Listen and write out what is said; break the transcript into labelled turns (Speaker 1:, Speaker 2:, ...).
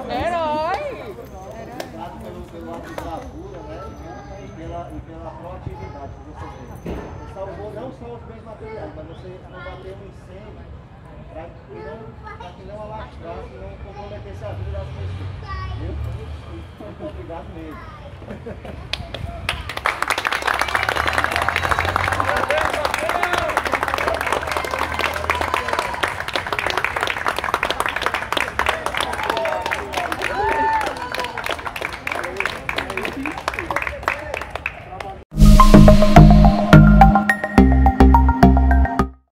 Speaker 1: Herói!
Speaker 2: Obrigado pelo ato de bravura, né? E pela proatividade que você tem. Você salvou não só os bens materiais, mas você combateu um incêndio para que não alastrasse, não comprometesse a vida das pessoas. Viu? Muito obrigado mesmo.